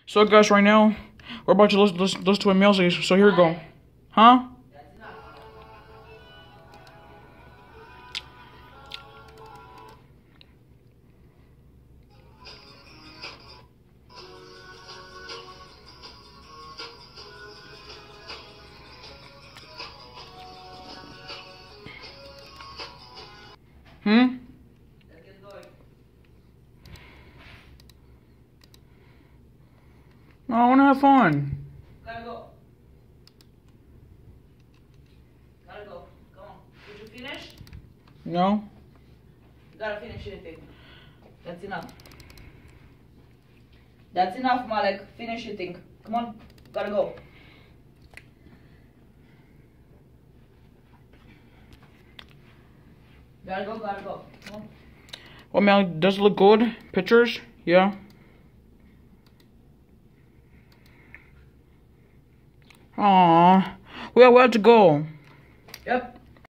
So guys, right now we're about to listen to a music. So here we go. Huh? Hmm? I wanna have fun. Gotta go. Gotta go. Come on. Did you finish? No? You gotta finish eating. That's enough. That's enough, Malek. Finish eating. Come on. Gotta go. Gotta go, gotta go. Come on. Well, man, does it look good? Pictures? Yeah. Aww. We have to go. Yep.